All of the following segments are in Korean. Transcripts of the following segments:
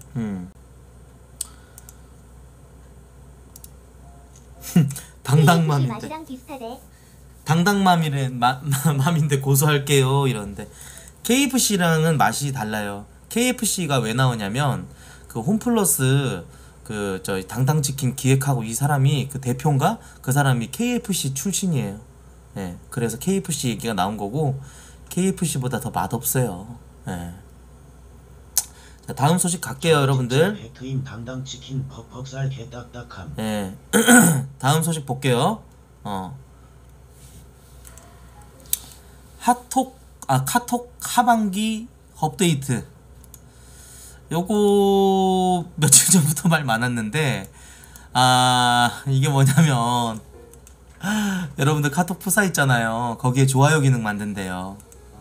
음. 당당맘인데. 맛이랑 비슷하대. 맘인데 고소할게요 이러는데 KFC랑은 맛이 달라요. KFC가 왜 나오냐면 그 홈플러스 그 저희 당당치킨 기획하고 이 사람이 그 대표인가 그 사람이 KFC 출신이에요. 예, 그래서 KFC 얘기가 나온 거고 KFC보다 더 맛없어요. 예. 자, 다음 소식 갈게요, 여러분들. 팩트임 당당치킨 퍽퍽살 개딱딱함. 예. 다음 소식 볼게요. 카톡 하반기 업데이트. 요거 며칠 전부터 말 많았는데 이게 뭐냐면 여러분들 카톡 프사 있잖아요. 거기에 좋아요 기능 만든대요.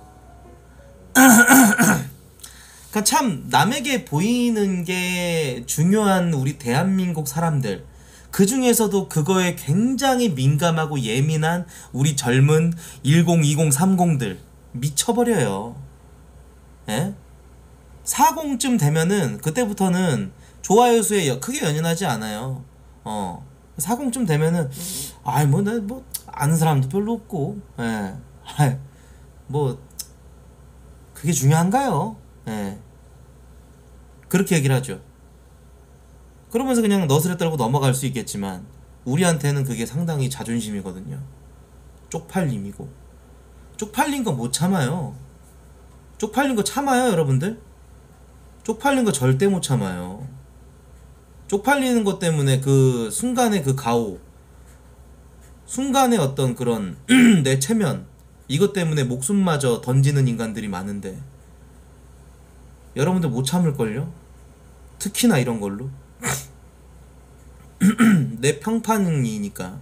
그러니까 참 남에게 보이는 게 중요한 우리 대한민국 사람들, 그 중에서도 그거에 굉장히 민감하고 예민한 우리 젊은 1020, 30들 미쳐버려요. 예? 40쯤 되면은 그때부터는 좋아요 수에 크게 연연하지 않아요. 40쯤 되면은 뭐 아는 사람도 별로 없고, 예. 뭐 그게 중요한가요? 예. 그렇게 얘기를 하죠. 그러면서 그냥 너스레 떨고 넘어갈 수 있겠지만 우리한테는 그게 상당히 자존심이거든요. 쪽팔림이고. 쪽팔린 거 못 참아요. 쪽팔린 거 참아요, 여러분들? 쪽팔린 거 절대 못 참아요. 쪽팔리는 것 때문에 그 순간의 그 가오, 순간의 어떤 그런 내 체면, 이것 때문에 목숨마저 던지는 인간들이 많은데 여러분들 못 참을걸요? 특히나 이런 걸로. 내 평판이니까.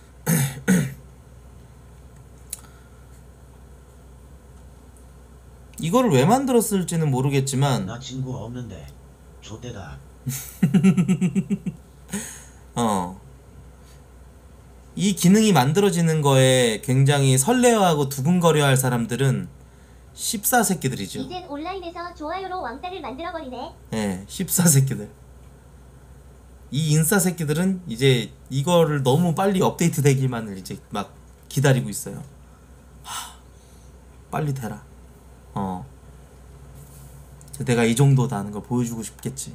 이거를 왜 만들었을지는 모르겠지만 나 친구 없는데 좆대다. 이 기능이 만들어지는 거에 굉장히 설레어하고 두근거려할 사람들은 14새끼들이죠. 이젠 온라인에서 좋아요로 왕따를 만들어버리네. 네, 14새끼들. 이 인싸새끼들은 이제 이거를 너무 빨리 업데이트 되기만을 이제 막 기다리고 있어요. 빨리 되라. 내가 이 정도다 하는 걸 보여주고 싶겠지.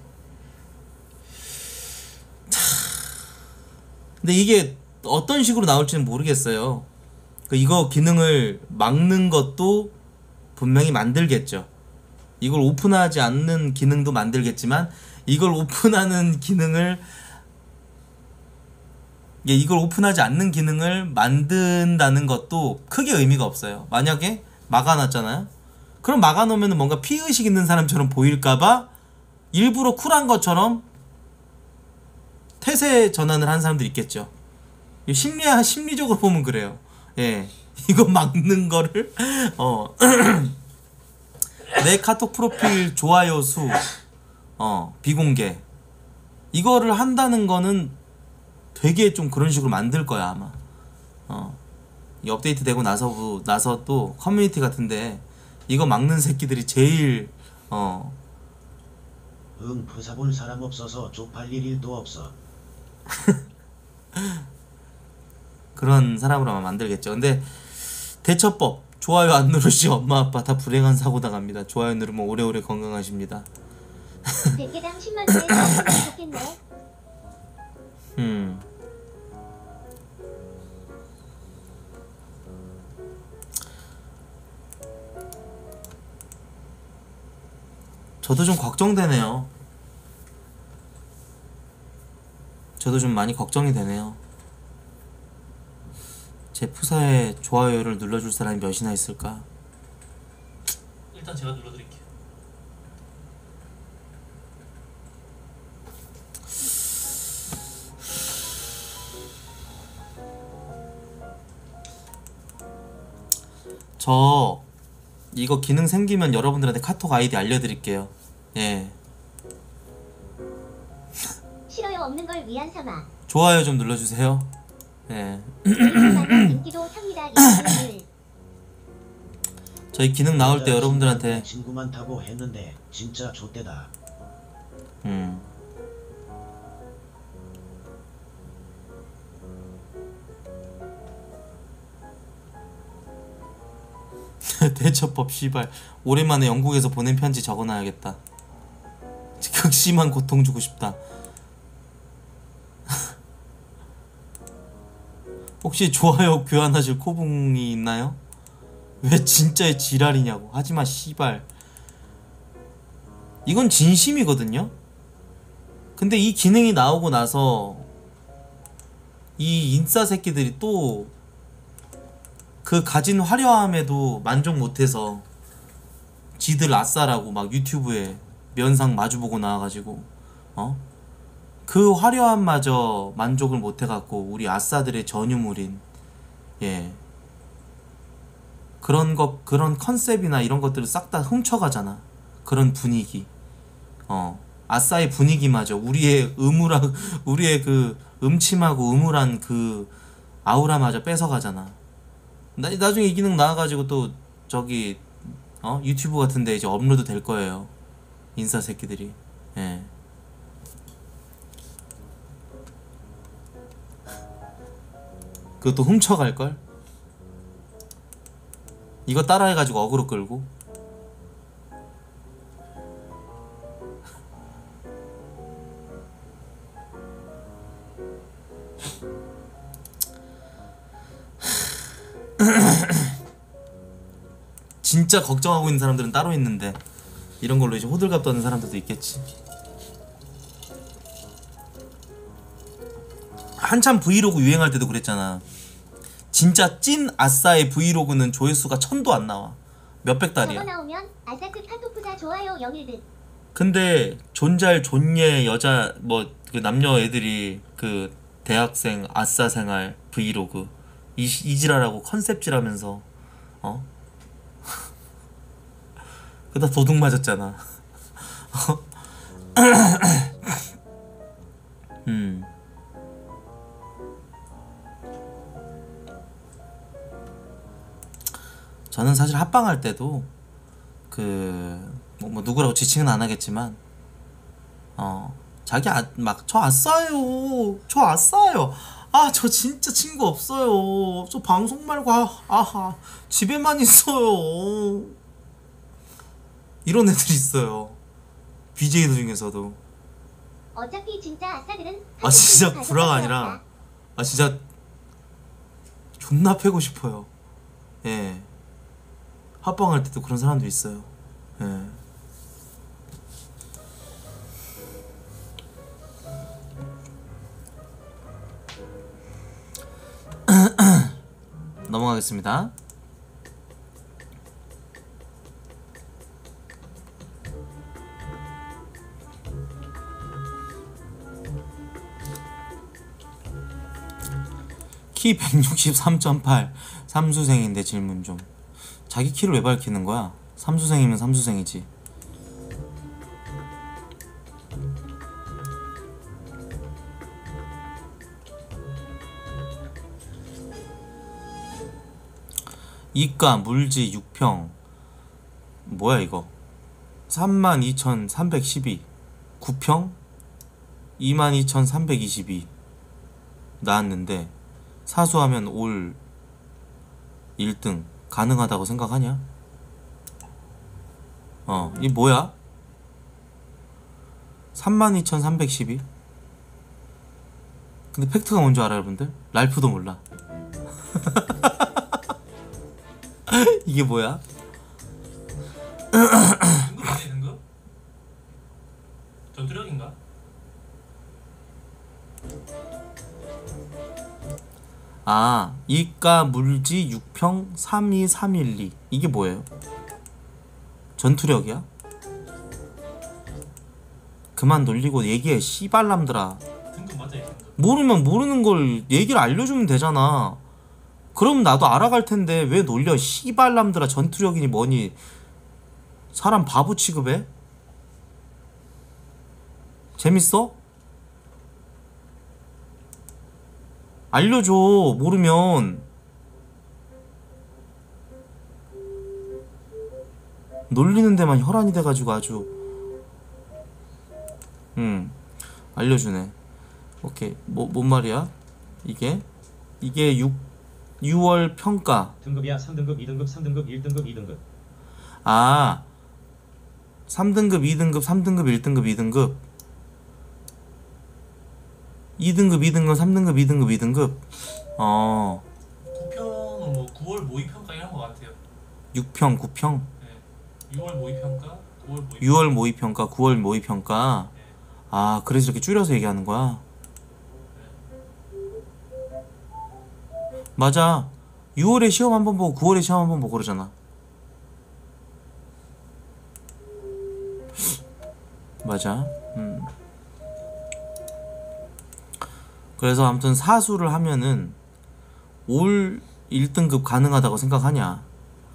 근데 이게 어떤 식으로 나올지는 모르겠어요. 이거 기능을 막는 것도 분명히 만들겠죠. 이걸 오픈하지 않는 기능도 만들겠지만 이걸 오픈하는 기능을 이걸 오픈하지 않는 기능을 만든다는 것도 크게 의미가 없어요. 만약에 막아놨잖아요. 그럼 막아놓으면 뭔가 피의식 있는 사람처럼 보일까봐 일부러 쿨한 것처럼 태세 전환을 한 사람들이 있겠죠. 심리적으로 보면 그래요. 예, 이거 막는 거를 내 카톡 프로필 좋아요 수 비공개 이거를 한다는 거는 되게 좀 그런 식으로 만들 거야 아마. 이 업데이트 되고 나서 또 커뮤니티 같은데 이거 막는 새끼들이 제일 프사 볼 사람 없어서 쪽팔릴 일도 없어. 그런 사람으로 아마 만들겠죠. 근데 대처법, 좋아요 안 누르시 엄마 아빠 다 불행한 사고 당합니다. 좋아요 누르면 오래오래 건강하십니다. 100개당 10만원에 좋겠네. 저도 좀 걱정되네요. 저도 좀 많이 걱정이 되네요. 제 푸사에 좋아요를 눌러줄 사람이 몇이나 있을까? 일단 제가 눌러드릴게요. 저 이거 기능 생기면 여러분들한테 카톡 아이디 알려드릴게요. 예. 싫어요 없는 걸 위안 삼아. 좋아요 좀 눌러주세요. 예. 인기도 삽니다. 저희 기능 나올 때 여러분들한테 친구 많다고 했는데 진짜 좆대다. 음. 대처법 씨발. 오랜만에 영국에서 보낸 편지 적어놔야겠다. 극심한 고통 주고 싶다. 혹시 좋아요 교환하실 코붕이 있나요? 왜 진짜의 지랄이냐고. 하지마 씨발. 이건 진심이거든요. 근데 이 기능이 나오고 나서 이 인싸 새끼들이 또 그 가진 화려함에도 만족 못해서 지들 아싸라고 막 유튜브에 면상 마주보고 나와가지고 그 화려함마저 만족을 못해갖고 우리 아싸들의 전유물인 그런 컨셉이나 이런 것들을 싹 다 훔쳐가잖아. 그런 분위기. 아싸의 분위기마저 우리의 우리의 그 음침하고 음울한 그 아우라마저 뺏어가잖아. 나중에 이 기능 나와가지고 또 저기 유튜브 같은데 이제 업로드 될 거예요. 인싸 새끼들이. 예. 그것도 훔쳐갈걸? 이거 따라해가지고 어그로 끌고. 진짜 걱정하고 있는 사람들은 따로 있는데 이런 걸로 이제 호들갑 떠는 사람들도 있겠지. 한참 브이로그 유행할 때도 그랬잖아. 진짜 찐 아싸의 브이로그는 조회수가 1000도 안 나와. 몇백 달이야. 저거 나오면 아싸급 카토프사 좋아요 0일듯. 근데 존잘 존예 여자 뭐 그 남녀 애들이 그 대학생 아싸 생활 브이로그 이지랄하고 컨셉질하면서 그다 도둑 맞았잖아. 저는 사실 합방할 때도 뭐 누구라고 지칭은 안 하겠지만 자기 막 저 아싸요, 저 아싸요, 아 저 진짜 친구 없어요, 저 방송 말고 집에만 있어요, 이런 애들 있어요. BJ들 중에서도. 어차피 진짜 아싸들은 진짜 가족 구라가 가족 아니라 진짜 존나 패고 싶어요. 예. 합방할 때도 그런 사람도 있어요. 예. 넘어가겠습니다. 키 163.8 삼수생인데 질문 좀. 자기 키를 왜 밝히는 거야? 삼수생이면 삼수생이지. 이과 물지 6평 뭐야 이거. 32,312 9평 22,322 나왔는데 사수하면 올 1등 가능하다고 생각하냐? 이 뭐야? 32,312? 근데 팩트가 뭔지 알아요 여러분들? 랄프도 몰라. 이게 뭐야? 등급? 전투력인가? 이과 물지 6평 32312 이게 뭐예요? 전투력이야? 그만 놀리고 얘기해 씨발람들아. 등급 맞아 이 등급. 모르면 모르는 걸 얘기를 알려주면 되잖아. 그럼 나도 알아갈 텐데 왜 놀려 씨발람들아. 전투력이니 뭐니 사람 바보 취급해? 재밌어? 알려줘. 모르면 놀리는 데만 혈안이 돼가지고 아주. 알려주네. 오케이. 뭔 말이야? 이게 6월 평가. 등급이야. 3등급, 2등급, 3등급, 1등급, 2등급. 아, 3등급, 2등급, 3등급, 1등급, 2등급. 2등급, 2등급, 3등급, 2등급, 2등급. 9평은 뭐 9월 모의평가 이런 거 같아요. 6평, 9평. 네. 6월 모의평가, 9월 모의평가. 6월 모의평가, 9월 모의평가. 네. 아, 그래서 이렇게 줄여서 얘기하는 거야. 맞아. 6월에 시험 한 번 보고 9월에 시험 한 번 보고 그러잖아. 맞아. 그래서 아무튼 사수를 하면은 올 1등급 가능하다고 생각하냐?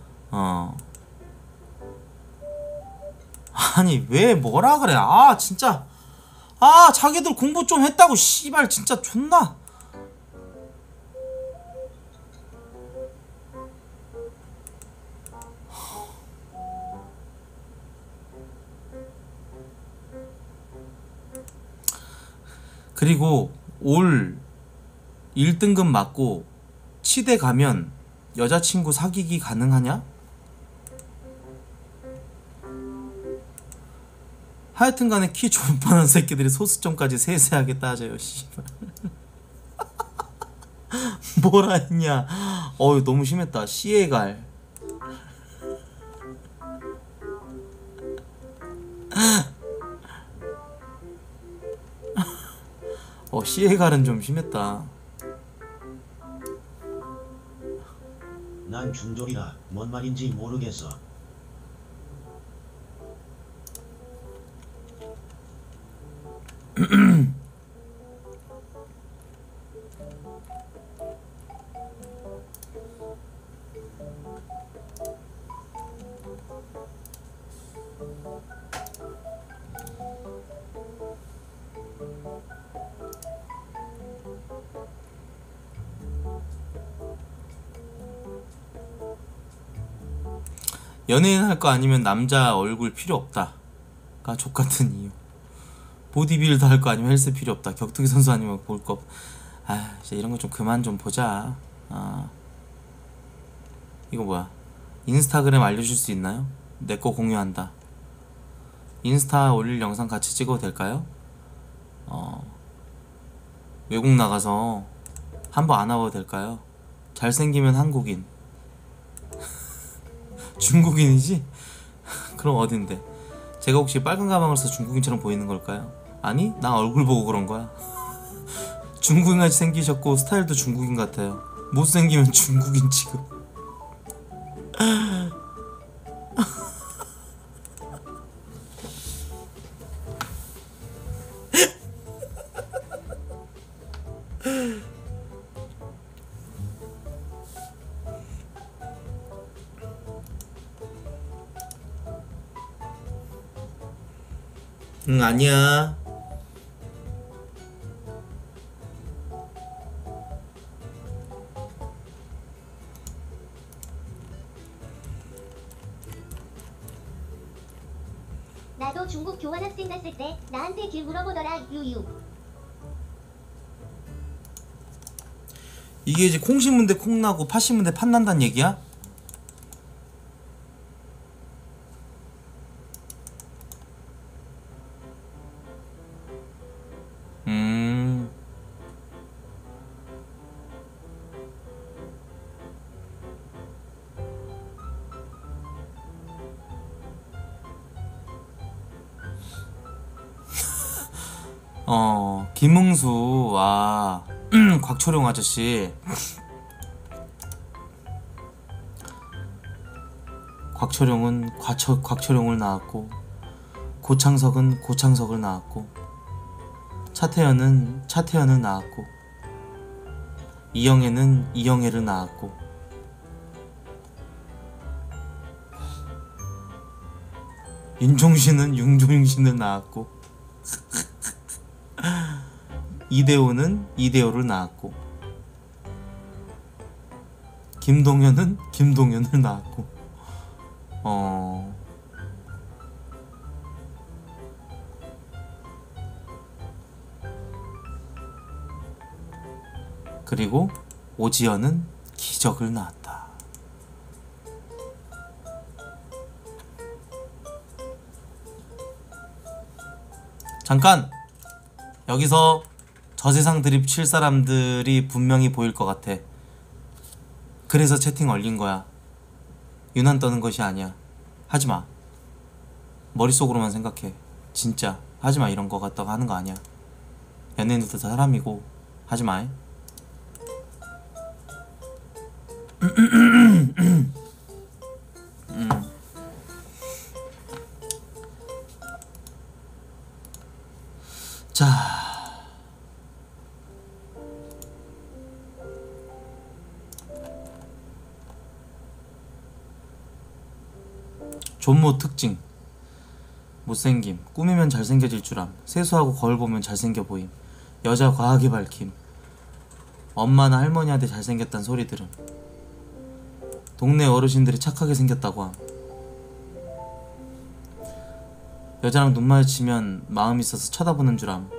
아니 왜 뭐라 그래? 아 진짜. 아 자기들 공부 좀 했다고 씨발 진짜 존나. 그리고 올 1등급 맞고 치대 가면 여자친구 사귀기 가능하냐? 하여튼간에 키 존빠는 새끼들이 소수점까지 세세하게 따져요. 씨발. 뭐라 했냐? 어우 너무 심했다. 씨에갈. 씨에갈은 좀 심했다. 난 중졸이라 뭔 말인지 모르겠어. 연예인 할 거 아니면 남자 얼굴 필요 없다 가 족같은 이유. 보디빌더 할 거 아니면 헬스 필요 없다. 격투기 선수 아니면 볼 거. 아 진짜 이런 거 좀 그만 좀 보자. 아 이거 뭐야? 인스타그램 알려줄 수 있나요? 내 거 공유한다. 인스타 올릴 영상 같이 찍어도 될까요? 외국 나가서 한번 안 와봐도 될까요? 잘생기면 한국인. 중국인이지? 그럼 어딘데? 제가 혹시 빨간 가방을 써서 중국인처럼 보이는 걸까요? 아니? 나 얼굴 보고 그런 거야. 중국인같이 생기셨고 스타일도 중국인 같아요. 못생기면 중국인 취급. 응 아니야. 나도 중국 교환학생 갔을 때 나한테 길 물어보더라. 유유. 이게 이제 콩 심은 데 콩 나고 팥 심은 데 팥 난다는 얘기야? 김응수, 아, 곽철용 아저씨. 곽철용은 곽철용을 낳았고, 고창석은 고창석을 낳았고, 차태현은 차태현을 낳았고, 이영애는 이영애를 낳았고, 윤종신은 윤종신을 낳았고, 이대호는 이대호를 낳았고, 김동현은 김동현을 낳았고, 그리고 오지연은 기적을 낳았다. 잠깐! 여기서 저세상 드립 칠 사람들이 분명히 보일 것 같아. 그래서 채팅 얼린 거야. 유난 떠는 것이 아니야. 하지마. 머릿속으로만 생각해. 진짜 하지마. 이런 거 갖다가 하는 거 아니야. 연예인들도 다 사람이고 하지마. 자, 존모 특징. 못생김. 꾸미면 잘생겨질 줄함. 세수하고 거울 보면 잘생겨 보임. 여자 과하게 밝힘. 엄마나 할머니한테 잘생겼단 소리 들음. 동네 어르신들이 착하게 생겼다고 함. 여자랑 눈 마주치면 마음 있어서 쳐다보는 줄함.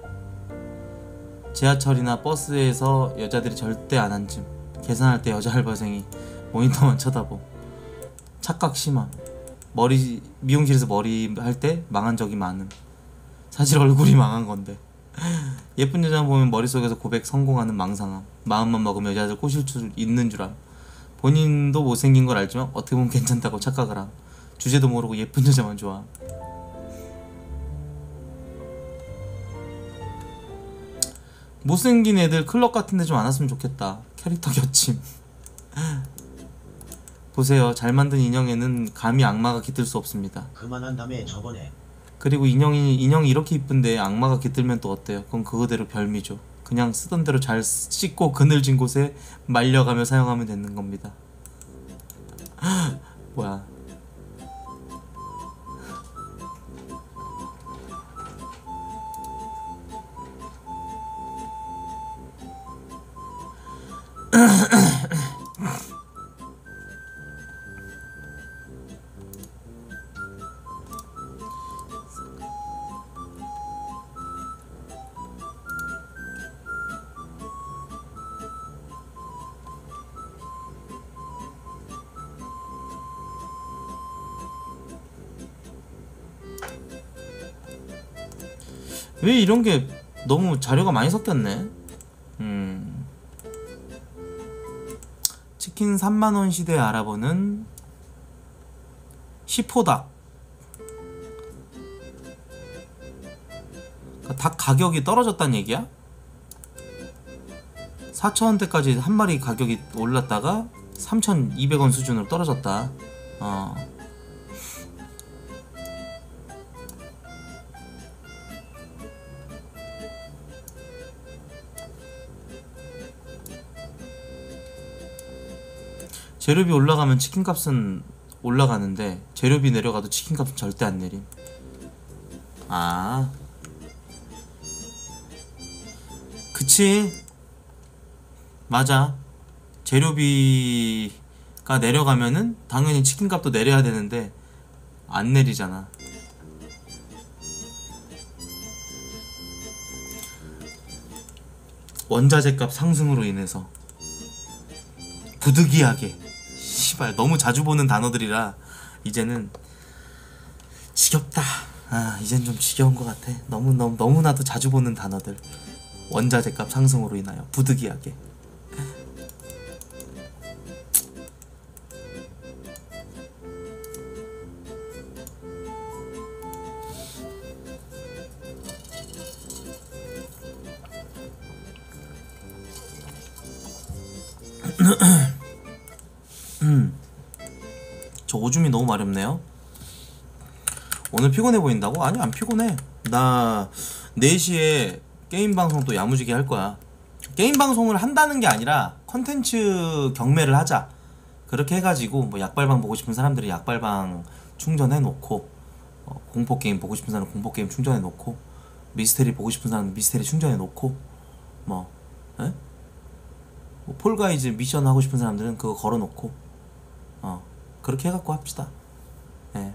지하철이나 버스에서 여자들이 절대 안 앉음. 계산할 때 여자 알바생이 모니터만 쳐다보. 착각 심함. 미용실에서 머리 할 때 망한 적이 많음. 사실 얼굴이 망한 건데. 예쁜 여자 보면 머릿속에서 고백 성공하는 망상함. 마음만 먹으면 여자들 꼬실 줄 있는 줄함. 본인도 못생긴 걸 알지만 어떻게 보면 괜찮다고 착각을 함. 주제도 모르고 예쁜 여자만 좋아함. 못생긴 애들 클럽 같은데 좀 안 왔으면 좋겠다. 캐릭터 겹침. 보세요. 잘 만든 인형에는 감히 악마가 깃들 수 없습니다. 그만한 다음에 저번에 그리고 인형이 이렇게 이쁜데 악마가 깃들면 또 어때요? 그건 그거대로 별미죠. 그냥 쓰던 대로 잘 씻고 그늘진 곳에 말려가며 사용하면 되는 겁니다. 뭐야. 왜 이런 게 너무 자료가 많이 섞였네. 치킨 3만원 시대 알아보는 시포닭. 닭 가격이 떨어졌단 얘기야? 4,000원대까지 한 마리 가격이 올랐다가 3,200원 수준으로 떨어졌다. 재료비 올라가면 치킨값은 올라가는데 재료비 내려가도 치킨값은 절대 안 내림. 아, 그치. 맞아. 재료비가 내려가면은 당연히 치킨값도 내려야 되는데 안 내리잖아. 원자재값 상승으로 인해서 부득이하게, 씨발 너무 자주 보는 단어들이라 이제는 지겹다. 이젠 좀 지겨운 것 같아. 너무나도 자주 보는 단어들. 원자재값 상승으로 인하여 부득이하게. 저 오줌이 너무 마렵네요. 오늘 피곤해 보인다고? 아니, 안 피곤해. 나 4시에 게임 방송 또 야무지게 할 거야. 게임 방송을 한다는 게 아니라 컨텐츠 경매를 하자. 그렇게 해가지고 뭐 약발방 보고 싶은 사람들이 약발방 충전해 놓고, 공포게임 보고 싶은 사람은 공포게임 충전해 놓고, 미스테리 보고 싶은 사람은 미스테리 충전해 놓고, 뭐 폴가이즈 미션 하고 싶은 사람들은 그거 걸어 놓고, 그렇게 해갖고 합시다. 예.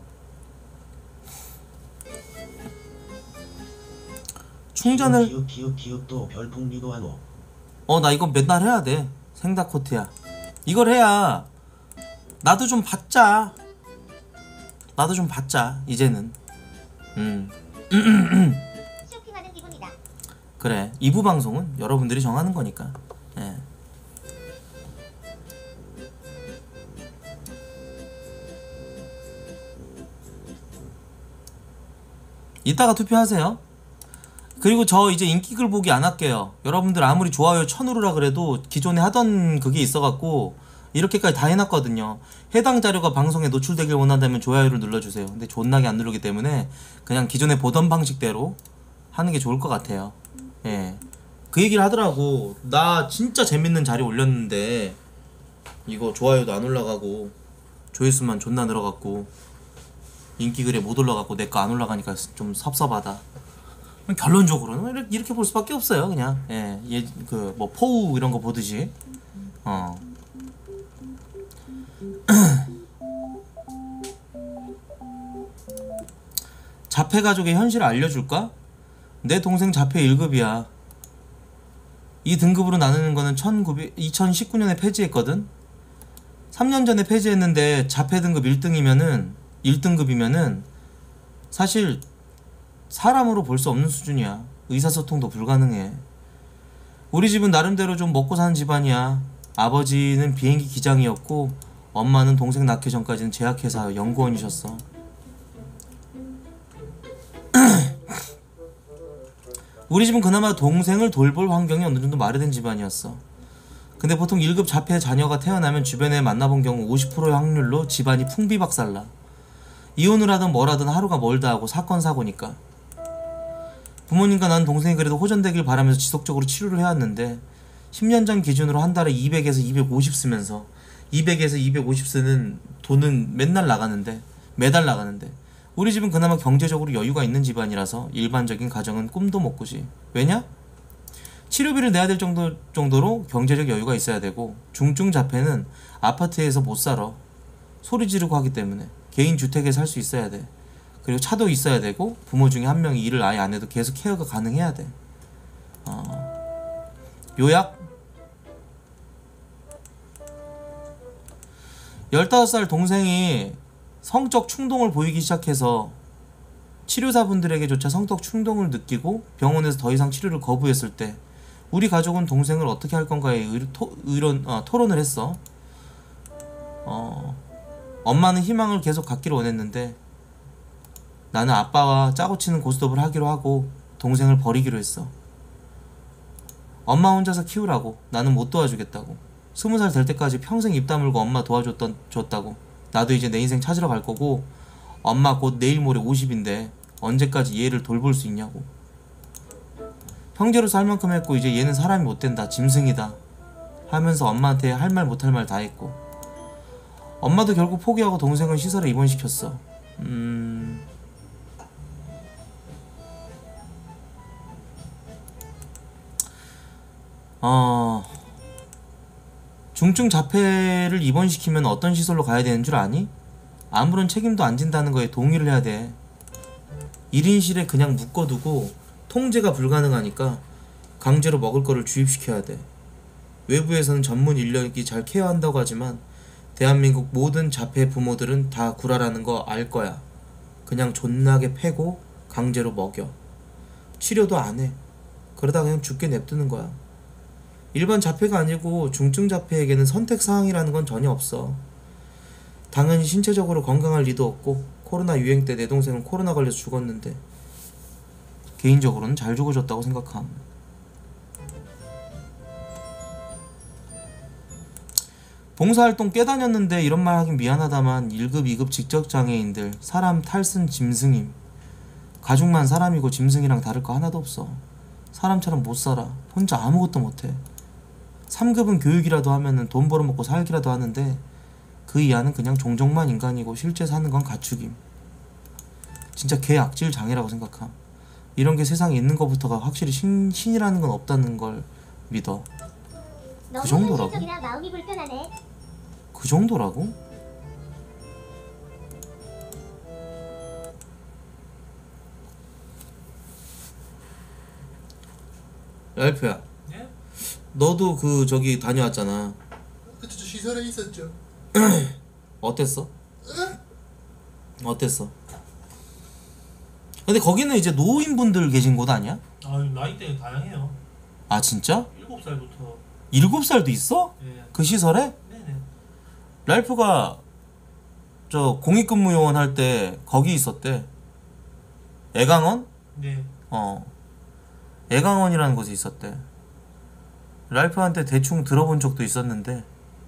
충전을 기웃 또 별풍리도 하노. 나 이거 맨날 해야 돼. 생다코트야. 이걸 해야 나도 좀 받자. 나도 좀 받자 이제는. 쇼핑하는 기분이다. 그래, 2부 방송은 여러분들이 정하는 거니까. 예. 이따가 투표하세요. 그리고 저 이제 인기글 보기 안 할게요. 여러분들 아무리 좋아요 1000으로라 그래도 기존에 하던 그게 있어갖고 이렇게까지 다 해놨거든요. 해당 자료가 방송에 노출되길 원한다면 좋아요를 눌러주세요. 근데 존나게 안 누르기 때문에 그냥 기존에 보던 방식대로 하는 게 좋을 것 같아요. 예. 그 얘기를 하더라고. 나 진짜 재밌는 자료 올렸는데 이거 좋아요도 안 올라가고 조회수만 존나 늘어갖고 인기글에 못 올라가고 내 거 안 올라가니까 좀 섭섭하다. 결론적으로는 이렇게 볼 수밖에 없어요. 그냥 그 뭐 포우 이런 거 보듯이. 자폐 가족의 현실을 알려줄까? 내 동생 자폐 1급이야. 이 등급으로 나누는 거는 2019년에 폐지했거든. 3년 전에 폐지했는데 자폐 등급 1등급이면은 사실 사람으로 볼 수 없는 수준이야. 의사소통도 불가능해. 우리 집은 나름대로 좀 먹고 사는 집안이야. 아버지는 비행기 기장이었고 엄마는 동생 낳기 전까지는 제약회사 연구원이셨어. 우리 집은 그나마 동생을 돌볼 환경이 어느 정도 마련된 집안이었어. 근데 보통 1급 자폐 자녀가 태어나면 주변에 만나본 경우 50%의 확률로 집안이 풍비박살나. 이혼을 하든 뭘 하든 하루가 멀다 하고 사건 사고니까. 부모님과 난 동생이 그래도 호전되길 바라면서 지속적으로 치료를 해왔는데 10년 전 기준으로 한 달에 200에서 250 쓰면서 200에서 250 쓰는 돈은 맨날 나가는데 매달 나가는데 우리 집은 그나마 경제적으로 여유가 있는 집안이라서 일반적인 가정은 꿈도 못 꾸지. 왜냐? 치료비를 내야 될 정도로 경제적 여유가 있어야 되고 중증 자폐는 아파트에서 못 살아. 소리 지르고 하기 때문에 개인 주택에 살 수 있어야 돼. 그리고 차도 있어야 되고 부모 중에 한 명이 일을 아예 안 해도 계속 케어가 가능해야 돼. 요약 15살 동생이 성적 충동을 보이기 시작해서 치료사분들에게조차 성적 충동을 느끼고 병원에서 더 이상 치료를 거부했을 때 우리 가족은 동생을 어떻게 할 건가에 토론을 했어. 엄마는 희망을 계속 갖기를 원했는데 나는 아빠와 짜고 치는 고스톱을 하기로 하고 동생을 버리기로 했어. 엄마 혼자서 키우라고. 나는 못 도와주겠다고. 20살 될 때까지 평생 입 다물고 엄마 도와줬다고. 나도 이제 내 인생 찾으러 갈 거고 엄마 곧 내일 모레 50인데 언제까지 얘를 돌볼 수 있냐고. 형제로서 할 만큼 했고 이제 얘는 사람이 못 된다. 짐승이다. 하면서 엄마한테 할 말 못할 말 다 했고 엄마도 결국 포기하고 동생을 시설에 입원시켰어. 중증 자폐를 입원시키면 어떤 시설로 가야 되는 줄 아니? 아무런 책임도 안 진다는 거에 동의를 해야 돼. 1인실에 그냥 묶어두고 통제가 불가능하니까 강제로 먹을 거를 주입시켜야 돼. 외부에서는 전문 인력이 잘 케어한다고 하지만 대한민국 모든 자폐 부모들은 다 구라라는 거 알 거야. 그냥 존나게 패고 강제로 먹여. 치료도 안 해. 그러다 그냥 죽게 냅두는 거야. 일반 자폐가 아니고 중증 자폐에게는 선택사항이라는 건 전혀 없어. 당연히 신체적으로 건강할 리도 없고 코로나 유행 때 내 동생은 코로나 걸려서 죽었는데 개인적으로는 잘 죽어줬다고 생각함. 봉사활동 깨다녔는데 이런 말 하긴 미안하다만 1급, 2급 직접장애인들 사람 탈쓴 짐승임. 가족만 사람이고 짐승이랑 다를 거 하나도 없어. 사람처럼 못 살아. 혼자 아무것도 못해. 3급은 교육이라도 하면은 돈 벌어먹고 살기라도 하는데 그 이하는 그냥 종족만 인간이고 실제 사는 건 가축임. 진짜 개 악질 장애라고 생각함. 이런 게 세상에 있는 것부터가 확실히 신이라는 건 없다는 걸 믿어. 너무 정도라고? 현실적이라 마음이 불편하네. 그 정도라고? 랄프야, 예? 너도 그 저기 다녀왔잖아. 그때 저 시설에 있었죠. 어땠어? 어땠어? 근데 거기는 이제 노인분들 계신 곳 아니야? 아 나이대가 다양해요. 아 진짜? 7살부터. 7살도 있어? 예. 그 시설에? 네네. 랄프가 저 공익근무요원 할 때 거기 있었대. 애강원? 네. 애강원이라는 곳에 있었대. 랄프한테 대충 들어본 적도 있었는데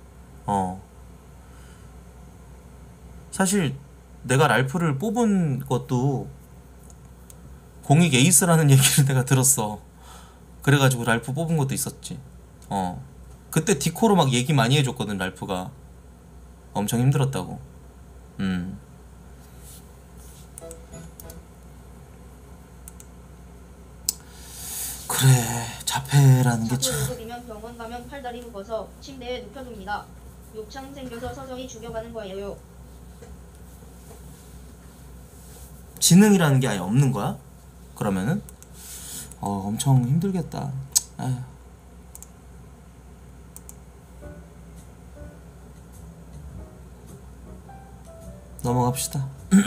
사실 내가 랄프를 뽑은 것도 공익 에이스라는 얘기를 내가 들었어. 그래가지고 랄프 뽑은 것도 있었지. 그때 디코로 막 얘기 많이 해줬거든. 랄프가 엄청 힘들었다고. 그래, 자폐라는 게 참. 자꾸 5급이면 병원 가면 팔다리 묶어서 침대에 눕혀둡니다. 욕창 생겨서 서서히 죽여가는 거예요. 지능이라는 게 아예 없는 거야? 그러면은 엄청 힘들겠다. 아휴. 넘어갑시다.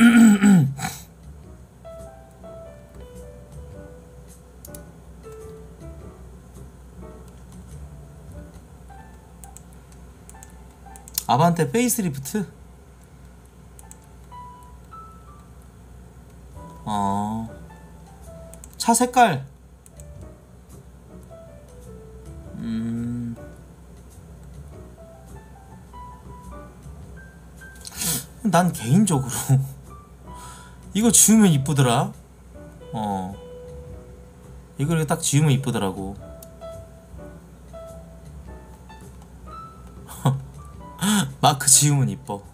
아반떼 페이스리프트? 차 색깔. 난 개인적으로 이거 지우면 이쁘더라. 이걸 이렇게 딱 지우면 이쁘더라고. 마크 지우면 이뻐.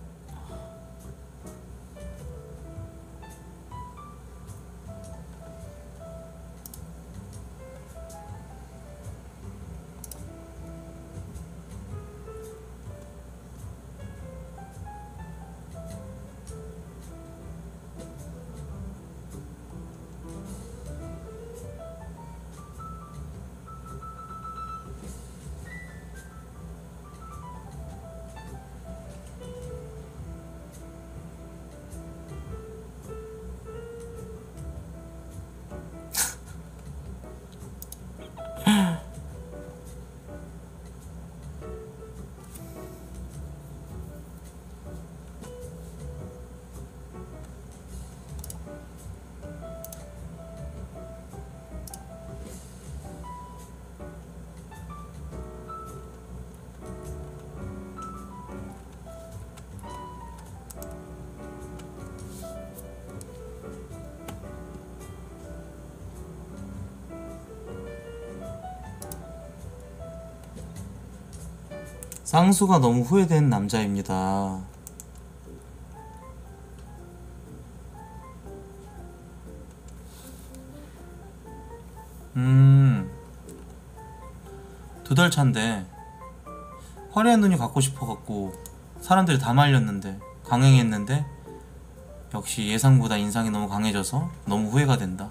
쌍수가 너무 후회된 남자입니다. 두 달 차인데 화려한 눈이 갖고 싶어갖고 사람들이 다 말렸는데 강행했는데 역시 예상보다 인상이 너무 강해져서 너무 후회가 된다.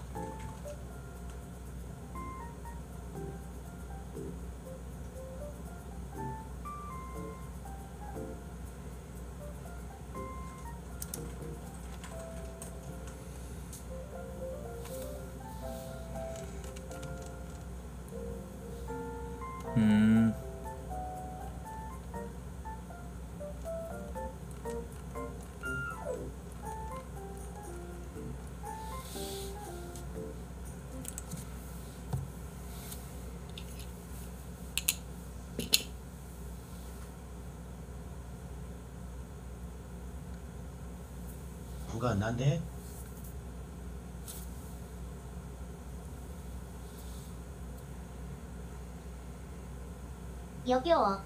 후가 난데? 여겨워.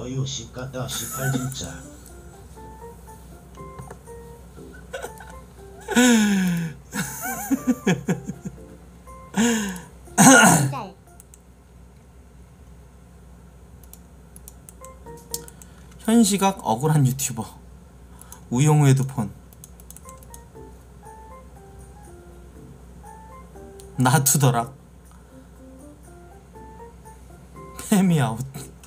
어유 씨 같다 18 진짜. 짤. 현시각 억울한 유튜버 우영우 헤드폰 나투더라 페미아웃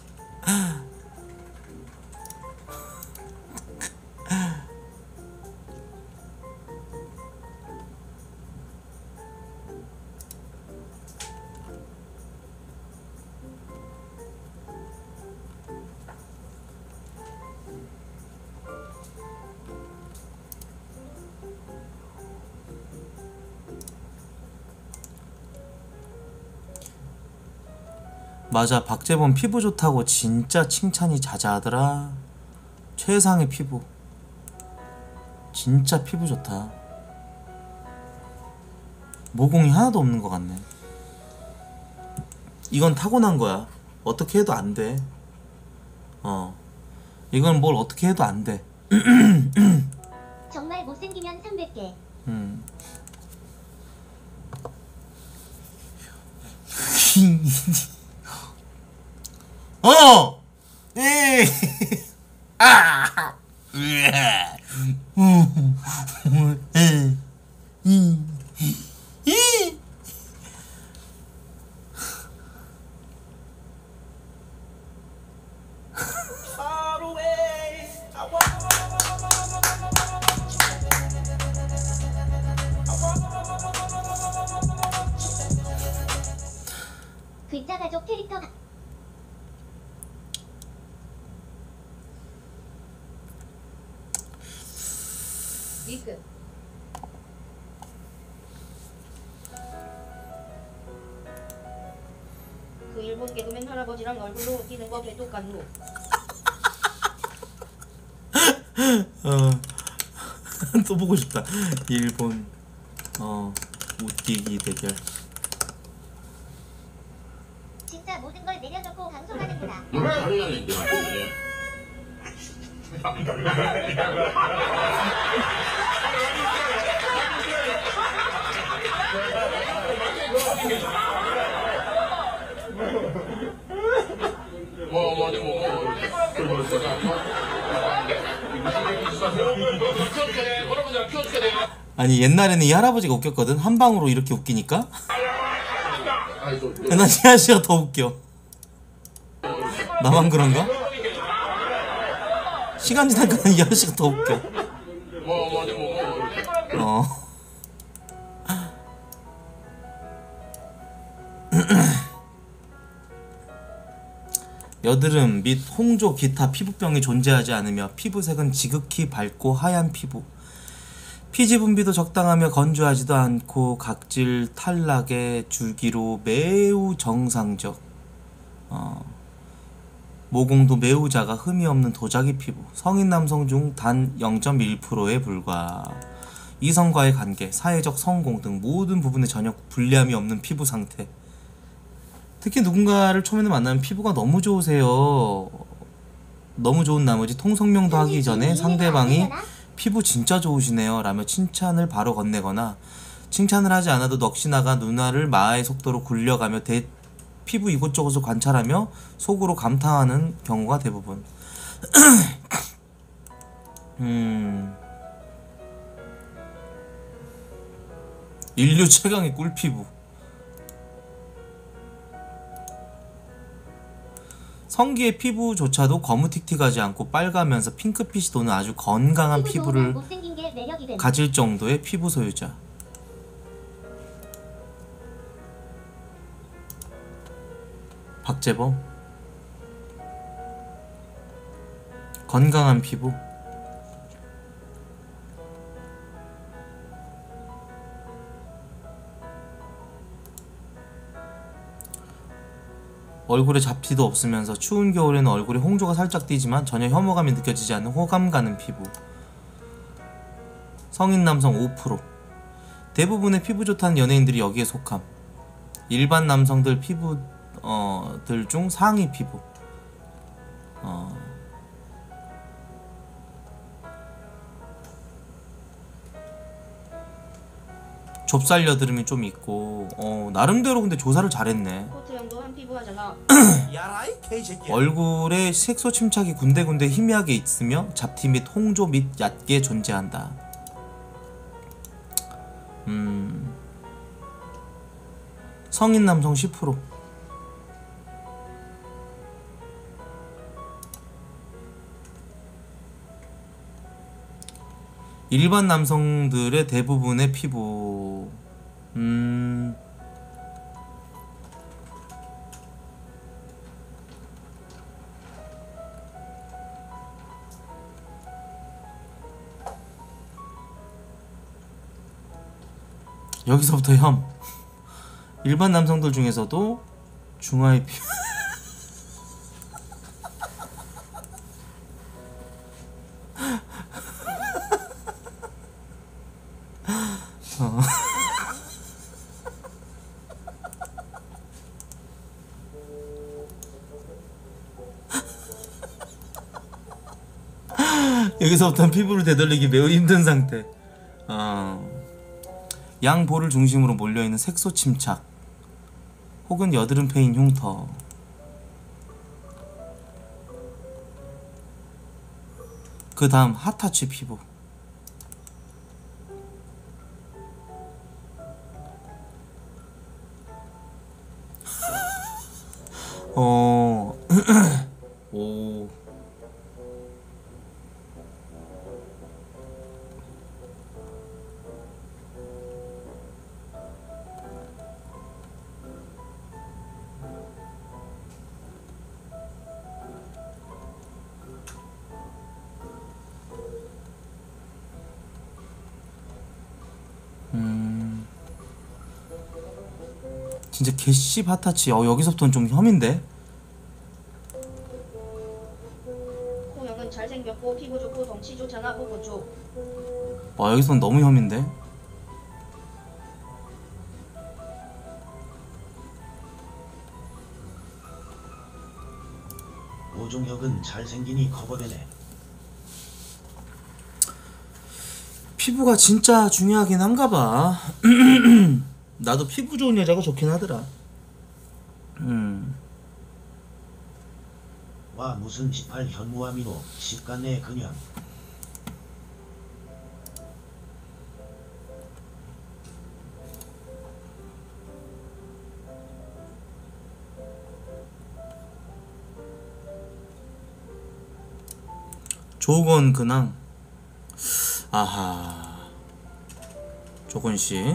맞아, 박재범 피부 좋다고 진짜 칭찬이 자자하더라. 최상의 피부. 진짜 피부 좋다. 모공이 하나도 없는 것 같네. 이건 타고난 거야. 어떻게 해도 안 돼. 이건 뭘 어떻게 해도 안 돼. 정말 못생기면 300개. 에. 아. 글자 가족 캐릭터 B급. 그 일본 개그맨 할아버지랑 얼굴로 웃기는 거 개똑같노. 또 보고 싶다. 일본 웃기기 대결. 진짜 모든 걸 내려놓고 방송하는구나. 아니 옛날에는 이 할아버지가 웃겼거든. 한 방으로 이렇게 웃기니까. 난 이 아저씨가 더 웃겨. 나만 그런가? 시간 지나니까 이 아저씨가 더 웃겨. 여드름 및 홍조 기타 피부병이 존재하지 않으며 피부색은 지극히 밝고 하얀 피부. 피지 분비도 적당하며 건조하지도 않고 각질 탈락의 줄기로 매우 정상적. 모공도 매우 작아 흠이 없는 도자기 피부. 성인 남성 중 단 0.1%에 불과. 이성과의 관계, 사회적 성공 등 모든 부분에 전혀 불리함이 없는 피부 상태. 특히 누군가를 초면에 만나면 피부가 너무 좋으세요. 너무 좋은 나머지 통성명도 하기 전에 상대방이 피부 진짜 좋으시네요 라며 칭찬을 바로 건네거나 칭찬을 하지 않아도 넋이 누나를 마의 속도로 굴려가며 피부 이곳저곳을 관찰하며 속으로 감탄하는 경우가 대부분. 인류 최강의 꿀피부. 성기의 피부조차도 거무틱틱하지 않고 빨가면서 핑크빛이 도는 아주 건강한 피부를 못생긴 게 매력이 된. 가질 정도의 피부 소유자. 박재범. 건강한 피부. 얼굴에 잡티도 없으면서 추운 겨울에는 얼굴에 홍조가 살짝 띄지만 전혀 혐오감이 느껴지지 않는 호감 가는 피부. 성인 남성 5%. 대부분의 피부 좋다는 연예인들이 여기에 속함. 일반 남성들 피부 들 중 상위 피부. 좁쌀 여드름이 좀 있고 나름대로 근데 조사를 잘했네. 코트 형도 한 피부 하잖아. 야라이 개새끼야. 얼굴에 색소 침착이 군데군데 희미하게 있으며 잡티 및 홍조 및 얕게 존재한다. 성인 남성 10%. 일반 남성들의 대부분의 피부 여기서부터 혐. 일반 남성들 중에서도 중하의 피부 여기서부터는 피부를 되돌리기 매우 힘든 상태. 양 볼을 중심으로 몰려있는 색소 침착 혹은 여드름 패인 흉터. 그 다음 핫타치 피부. 오. 진짜 개씨 핫타치. 여기서부터는 좀 혐인데. 코 형은 잘생겼고 피부 좋고 덩치 좋잖아. 뽀뽀 쪽. 여기서는 너무 혐인데. 오종혁은 잘생기니 커버되네. 피부가 진짜 중요하긴 한가봐. 나도 피부 좋은 여자가 좋긴 하더라. 와 무슨 18 현무암이노. 식간내 그냥. 조건 근황. 아하. 조건씨.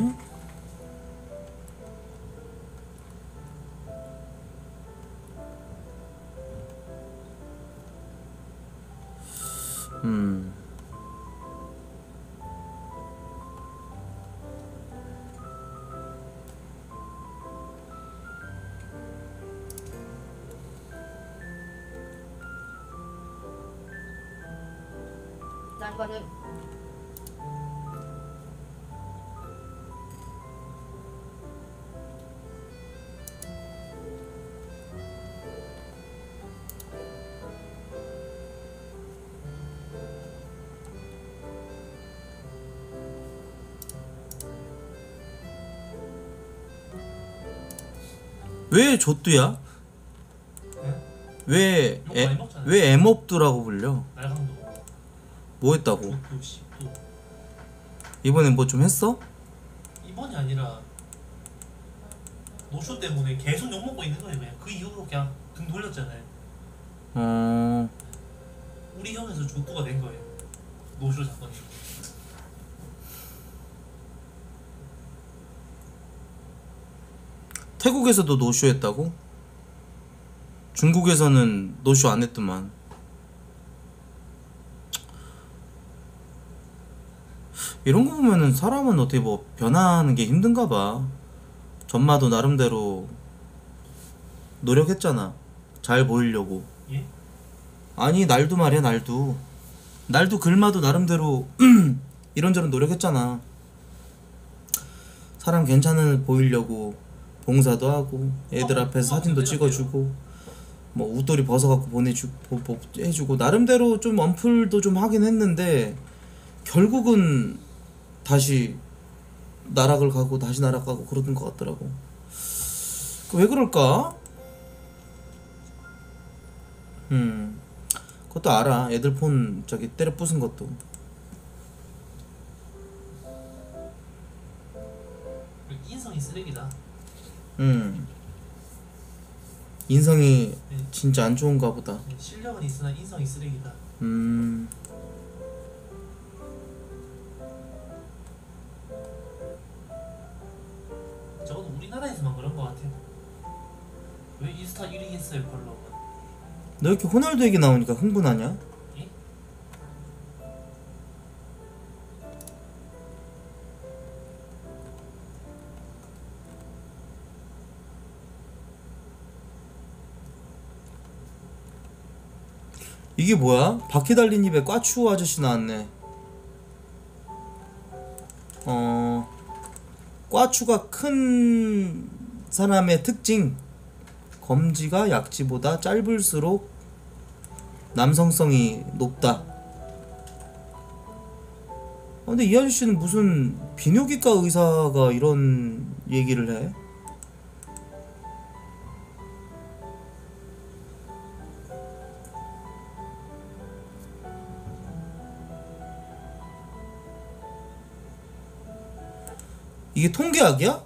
난관은 왜 조뚜야? 네? 왜 욕 많이 먹잖아요. 왜 에몹두라고 불려? 날강도. 뭐 했다고? 그 씨도. 이번엔 뭐 좀 했어? 이번이 아니라 노쇼 때문에 계속 욕 먹고 있는 거예요. 그냥 그 이후로 그냥 등 돌렸잖아요. 우리 형에서 족구가 된 거예요. 노쇼 사건이. 태국에서도 노쇼 했다고? 중국에서는 노쇼 안 했더만. 이런 거 보면은 사람은 어떻게 뭐 변하는 게 힘든가 봐. 전마도 나름대로 노력했잖아. 잘 보이려고. 예? 아니 날도 말이야. 날도 글마도 나름대로 이런저런 노력했잖아. 사람 괜찮은 보이려고 봉사도 하고 애들 앞에서 사진도 찍어주고 뭐 웃돌이 벗어갖고 해주고 나름대로 좀 언플도 좀 하긴 했는데 결국은 다시 나락을 가고 다시 나락가고 그러던 것 같더라고. 왜 그럴까? 그것도 알아. 애들 폰 저기 때려 부순 것도. 인성이 쓰레기다. 인성이 진짜 안 좋은가 보다. 실력은 있으나 인성이 쓰레기다. 적어도 우리나라에서만 그런 것 같아요. 왜 인스타 1위 했어요, 별로? 너 이렇게 호날두 얘기 나오니까 흥분하냐? 예? 이게 뭐야? 바퀴 달린 입에 꽈추 아저씨 나왔네. 꽈추가 큰 사람의 특징. 검지가 약지보다 짧을수록 남성성이 높다. 근데 이 아저씨는 무슨 비뇨기과 의사가 이런 얘기를 해? 이게 통계학이야?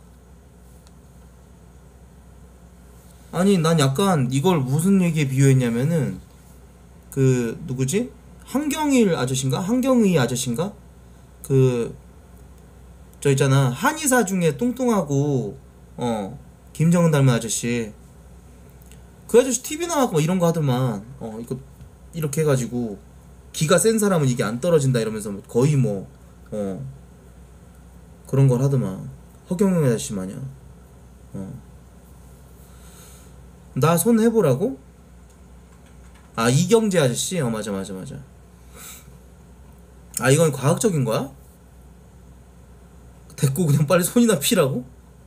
아니 난 약간 이걸 무슨 얘기에 비유했냐면은 그 누구지? 한경일 아저씨인가? 한경의 아저씨인가? 그 저 있잖아 한의사 중에 뚱뚱하고 김정은 닮은 아저씨. 그 아저씨 TV 나와서 막 이런 거 하더만. 이거 이렇게 해가지고 기가 센 사람은 이게 안 떨어진다 이러면서 거의 뭐 그런 걸 하더만. 허경영 아저씨 마냥. 나 손 해보라고? 아 이경재 아저씨? 맞아. 아 이건 과학적인 거야? 됐고 그냥 빨리 손이나 피라고?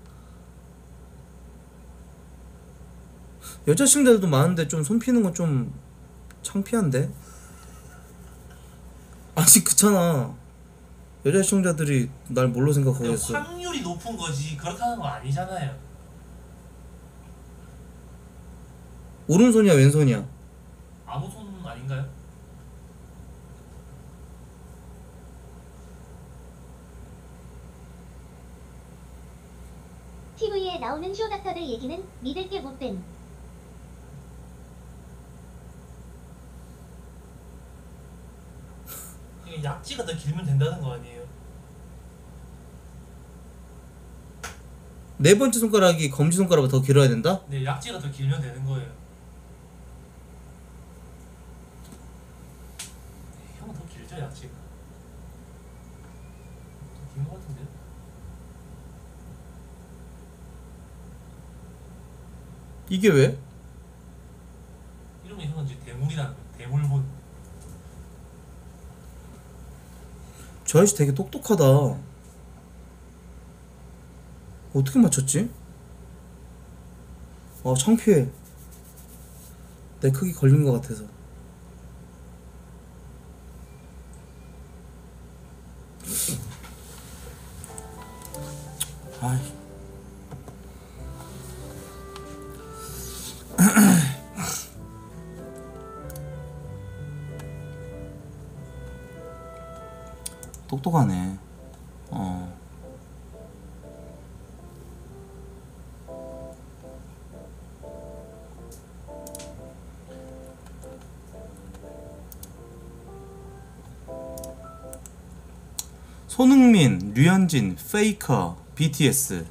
여자 시청자들도 많은데 좀 손 피는 건 좀 창피한데? 아니 그렇잖아. 여자 시청자들이 날 뭘로 생각하겠어? 확률이 높은 거지 그렇다는 거 아니잖아요. 오른손이야 왼손이야? 아무 손 아닌가요? TV에 나오는 쇼닥터들 얘기는 믿을 게 못됨. 이게 약지가 더 길면 된다는 거 아니에요? 네 번째 손가락이 검지 손가락보다 더 길어야 된다? 네, 약지가 더 길면 되는 거예요. 형은 더 길죠, 약지가. 더 긴 거 같은데? 이게 왜? 이러면 형은 이제 대물이라는 거예요. 대물문. 저 아저씨 되게 똑똑하다. 어떻게 맞췄지? 창피해. 내 크기 걸린 것 같아서. 아이. 똑똑하네. 손흥민, 류현진, 페이커, BTS.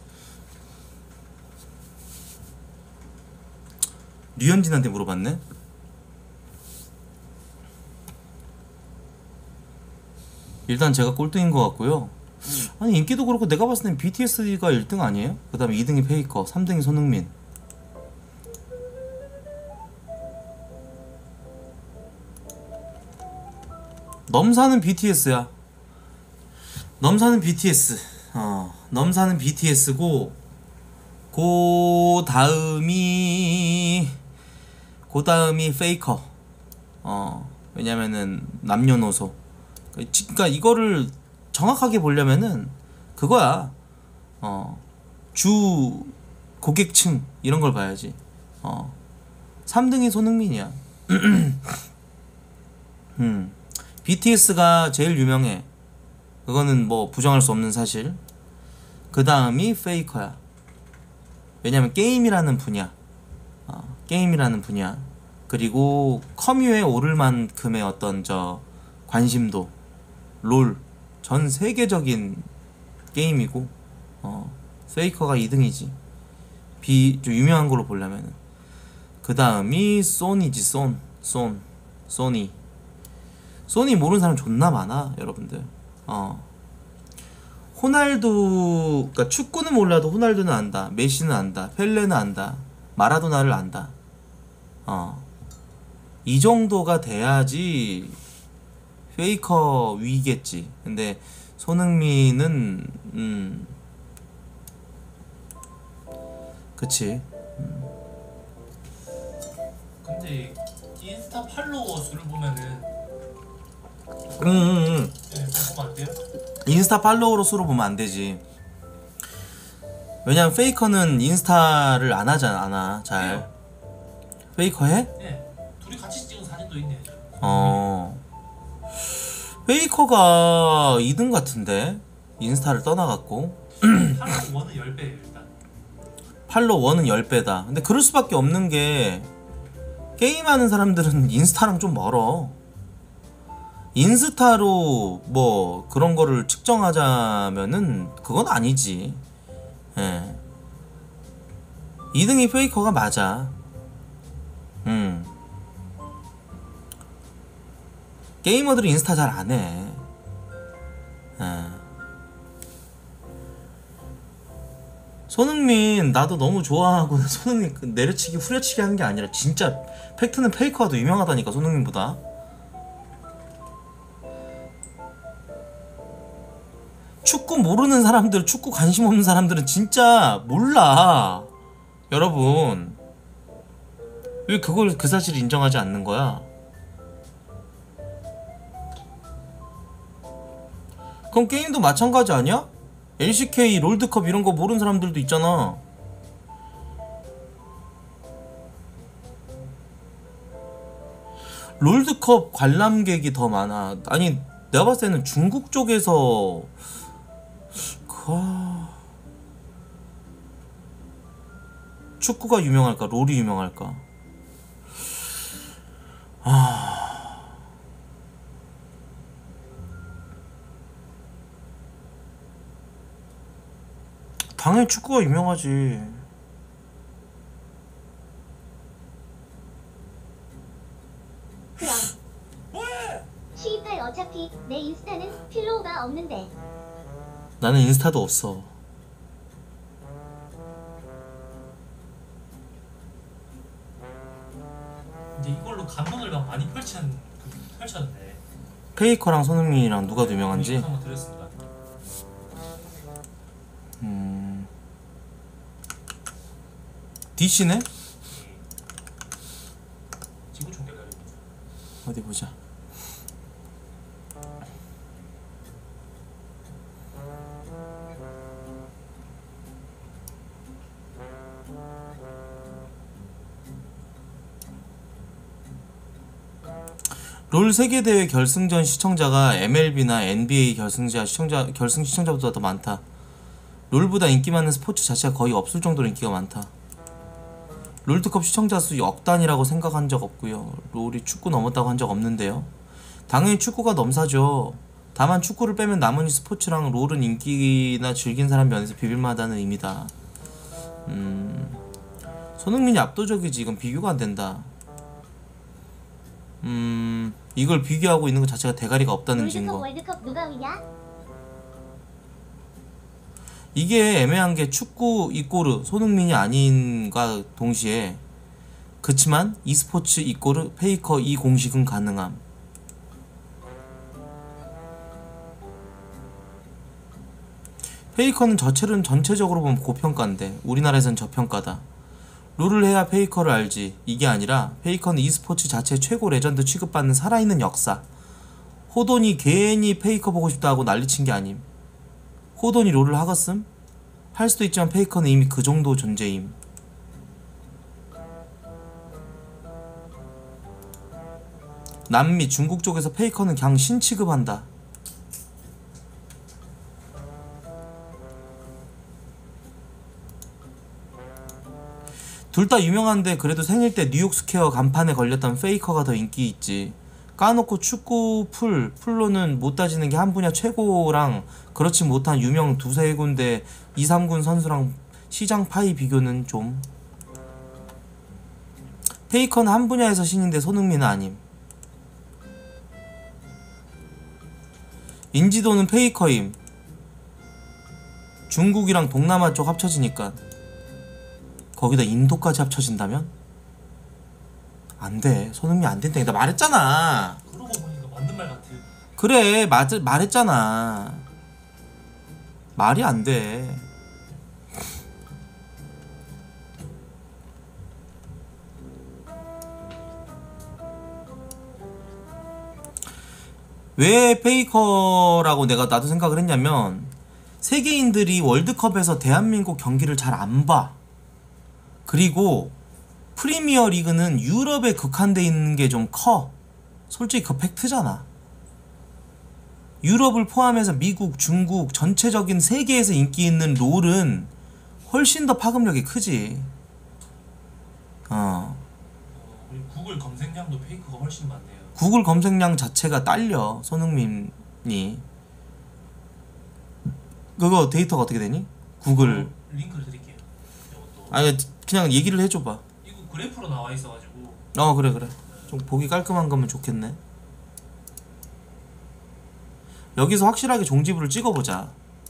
류현진한테 물어봤네? 일단 제가 꼴등인 것 같고요. 아니 인기도 그렇고 내가 봤을 땐 BTS가 1등 아니에요? 그 다음에 2등이 페이커, 3등이 손흥민. 넘사는 BTS야. 넘사는 BTS. 넘사는 BTS고 그 다음이 페이커. 왜냐면은 남녀노소. 그러니까 이거를 정확하게 보려면은 그거야. 주 고객층 이런 걸 봐야지. 3등이 손흥민이야. BTS가 제일 유명해. 그거는 뭐 부정할 수 없는 사실. 그 다음이 페이커야. 왜냐면 게임이라는 분야, 게임이라는 분야, 그리고 커뮤에 오를 만큼의 어떤 관심도, 롤 전 세계적인 게임이고, 페이커가 2등이지. 좀 유명한 걸로 보려면은. 그 다음이 소니지. 소니. 소니 모르는 사람 존나 많아, 여러분들. 호날두, 그러니까 축구는 몰라도 호날두는 안다, 메시는 안다, 펠레는 안다, 마라도나를 안다. 이 정도가 돼야지 페이커 위겠지. 근데 손흥민은 그치. 근데 인스타 팔로워 수를 보면은 음. 네, 보면 안 돼요? 인스타 팔로워로 수로 보면 안 되지. 왜냐면 페이커는 인스타를 안 하잖아, 잘. 페이커 해? 네, 둘이 같이 찍은 사진도 있네. 페이커가 2등 같은데 인스타를 떠나갔고. 팔로워는 10배예요 일단. 팔로워는 10배다. 근데 그럴 수밖에 없는 게 게임하는 사람들은 인스타랑 좀 멀어. 인스타로 뭐 그런 거를 측정하자면은 그건 아니지. 예. 2등이 페이커가 맞아. 게이머들이 인스타 잘 안 해. 예. 손흥민 나도 너무 좋아하고 손흥민 내려치기 후려치기 하는 게 아니라 진짜 팩트는 페이커가 더 유명하다니까, 손흥민보다. 축구 모르는 사람들, 축구 관심 없는 사람들은 진짜 몰라. 여러분, 왜 그걸 그 사실을 인정하지 않는 거야? 그럼 게임도 마찬가지 아니야? LCK, 롤드컵 이런 거 모르는 사람들도 있잖아. 롤드컵 관람객이 더 많아. 아니, 내가 봤을 때는 중국 쪽에서 축구가 유명할까, 롤이 유명할까? 당연히 축구가 유명하지. 그럼 시입할 어차피 내 인스타는 필로우가 없는데. 나는 인스타도 없어. 근데 이걸로 감론을 막 많이 펼쳤는데. 페이커랑 손흥민이랑 누가 더 유명한지? 한번 드렸습니다. DC네? 지구 총대가리. 어디 보자. 롤 세계대회 결승전 시청자가 MLB나 NBA 결승 시청자보다 더 많다. 롤보다 인기 많은 스포츠 자체가 거의 없을 정도로 인기가 많다. 롤드컵 시청자 수 억 단위라고 생각한 적 없고요. 롤이 축구 넘었다고 한 적 없는데요. 당연히 축구가 넘사죠. 다만 축구를 빼면 나머지 스포츠랑 롤은 인기나 즐긴 사람 면에서 비빌만하다는 의미다. 손흥민이 압도적이지. 이건 비교가 안 된다. 이걸 비교하고 있는 것 자체가 대가리가 없다는 롤드컵 증거. 월드컵 누가 위냐? 이게 애매한 게 축구 이꼬르 손흥민이 아닌과 동시에, 그치만 e스포츠 이꼬르 페이커 이 공식은 가능함. 페이커는 전체적으로 보면 고평가인데 우리나라에선 저평가다. 롤을 해야 페이커를 알지. 이게 아니라 페이커는 e스포츠 자체 최고 레전드 취급받는 살아있는 역사. 호돈이 괜히 페이커 보고 싶다 하고 난리친 게 아님. 호돈이 롤을 하겠음? 할 수도 있지만 페이커는 이미 그 정도 존재임. 남미 중국 쪽에서 페이커는 그냥 신 취급한다. 둘 다 유명한데 그래도 생일 때 뉴욕 스퀘어 간판에 걸렸던 페이커가 더 인기 있지. 까놓고 축구 풀로는 못 따지는 게 한 분야 최고랑 그렇지 못한 유명 두세 군데 2, 3군 선수랑 시장 파이 비교는 좀. 페이커는 한 분야에서 신인데 손흥민은 아님. 인지도는 페이커임. 중국이랑 동남아 쪽 합쳐지니까. 거기다 인도까지 합쳐진다면? 안돼. 손흥민 안 된다. 나 말했잖아. 그러고 보니까 맞는 말 같아. 그래 말했잖아. 말이 안돼. 왜 페이커라고 나도 생각을 했냐면, 세계인들이 월드컵에서 대한민국 경기를 잘 안 봐. 그리고 프리미어 리그는 유럽에 국한돼 있는 게 좀 커. 솔직히 그 팩트잖아. 유럽을 포함해서 미국, 중국, 전체적인 세계에서 인기 있는 롤은 훨씬 더 파급력이 크지. 우리 구글 검색량도 페이커가 훨씬 많네요. 구글 검색량 자체가 딸려. 손흥민이. 그거 데이터가 어떻게 되니? 구글. 링크를 드릴게요. 이것도. 아니 그냥 얘기를 해줘봐. 이거 그래프로 나와 있어가지고. 그래. 좀 보기 깔끔한 거면 좋겠네. 여기서 확실하게 종지부를 찍어보자.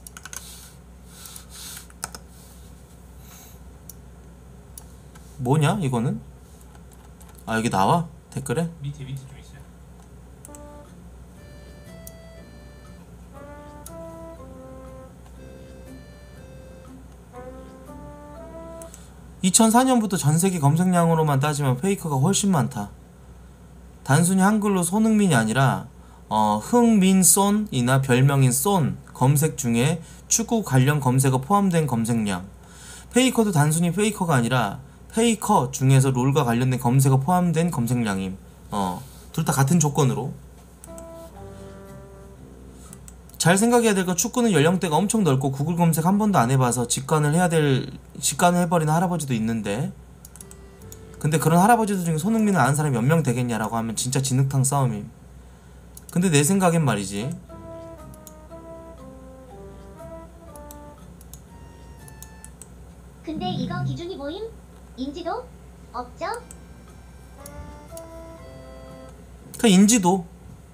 뭐냐 이거는? 여기 나와? 댓글에? 밑에 좀 있어요. (2004년부터) 전세계 검색량으로만 따지면 페이커가 훨씬 많다. 단순히 한글로 손흥민이 아니라 흥민손이나 별명인 쏜 검색 중에 축구 관련 검색어 포함된 검색량. 페이커도 단순히 페이커가 아니라 페이커 중에서 롤과 관련된 검색어 포함된 검색량임. 둘 다 같은 조건으로. 잘 생각해야 될 건, 축구는 연령대가 엄청 넓고 구글 검색 한 번도 안 해봐서 직관을 해버리는 할아버지도 있는데, 근데 그런 할아버지들 중에 손흥민을 아는 사람이 몇 명 되겠냐라고 하면 진짜 진흙탕 싸움임. 근데 내 생각엔 말이지, 근데 이거 기준이 뭐임? 인지도? 없죠? 그 인지도.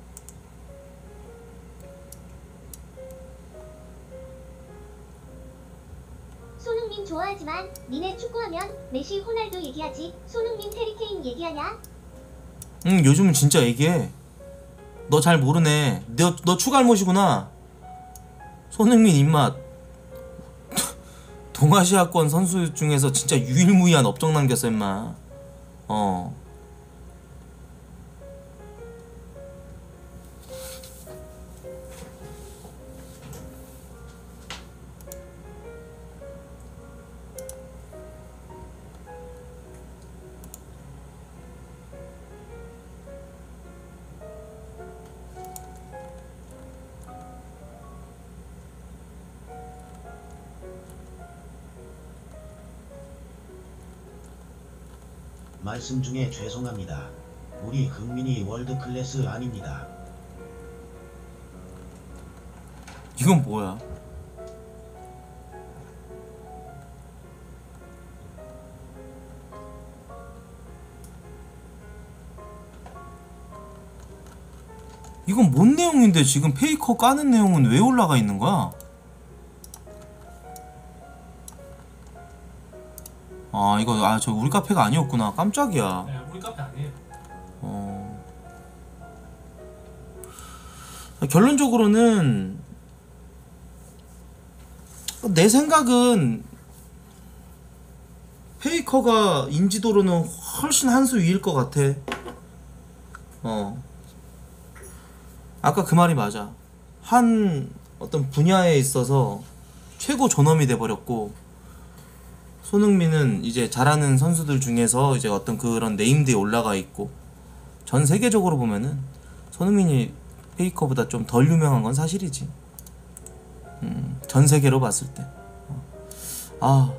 손흥민 좋아하지만 니네 축구하면 메시, 호날두 얘기하지 손흥민, 해리케인 얘기하냐? 요즘은 진짜 얘기해. 너 잘 모르네. 너 추갈못이구나. 손흥민 입맛 동아시아권 선수 중에서 진짜 유일무이한 업적 남겼어 임마. 말씀 중에 죄송합니다. 우리 흥민이 월드클래스 아닙니다. 이건 뭐야? 이건 뭔 내용인데 지금 페이커 까는 내용은 왜 올라가 있는 거야? 이거 저 우리 카페가 아니었구나. 깜짝이야. 네, 우리 카페 아니에요. 결론적으로는 내 생각은 페이커가 인지도로는 훨씬 한 수 위일 것 같아. 아까 그 말이 맞아. 한 어떤 분야에 있어서 최고 존엄이 돼버렸고, 손흥민은 이제 잘하는 선수들 중에서 이제 어떤 그런 네임드에 올라가 있고, 전 세계적으로 보면은 손흥민이 페이커보다 좀 덜 유명한 건 사실이지. 전 세계로 봤을 때. 아,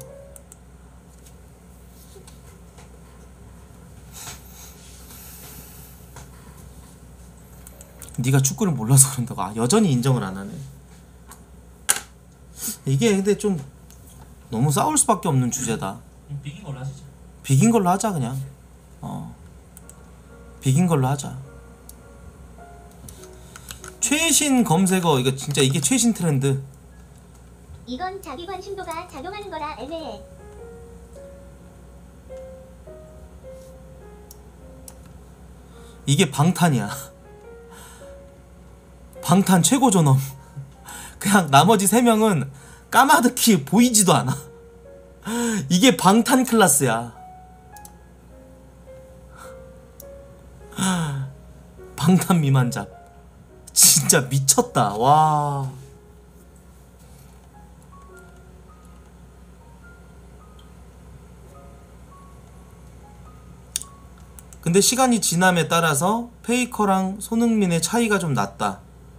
네가 축구를 몰라서 그런다고. 아, 여전히 인정을 안 하네. 이게 근데 좀 너무 싸울 수밖에 없는 주제다. 비긴 걸로 하시죠. 비긴 걸로 하자 그냥. 비긴 걸로 하자. 최신 검색어, 이거 진짜 이게 최신 트렌드. 이건 자기 관심도가 작용하는 거라 애매해. 이게 방탄이야. 방탄 최고 존엄. 그냥 나머지 3명은 까마득히 보이지도 않아. 이게 방탄 클래스야. 방탄 미만잡. 진짜 미쳤다. 와. 근데 시간이 지남에 따라서 페이커랑 손흥민의 차이가 좀 났다.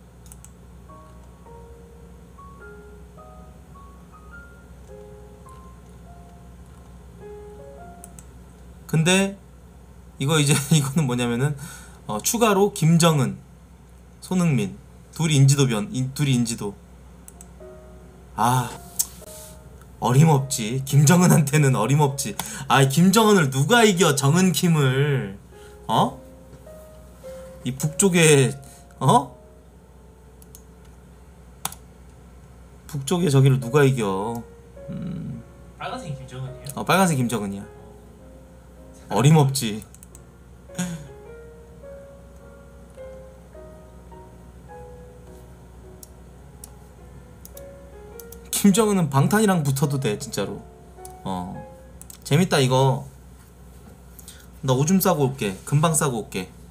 근데 이거 이제 이거는 뭐냐면은 추가로 김정은, 손흥민 둘이 인지도. 아, 어림없지. 김정은한테는 어림없지. 아, 김정은을 누가 이겨? 정은킴을. 이 북쪽에 북쪽에 저기를 누가 이겨? 빨간색이 김정은이에요? 빨간색 김정은이야. 어림없지. 김정은은 방탄이랑 붙어도 돼 진짜로. 재밌다 이거. 나 오줌 싸고 올게. 금방 싸고 올게.